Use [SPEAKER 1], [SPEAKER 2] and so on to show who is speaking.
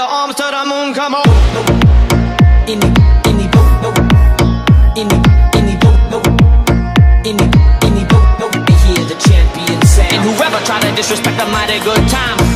[SPEAKER 1] arms to the moon, come on. And whoever try to disrespect a mighty good time,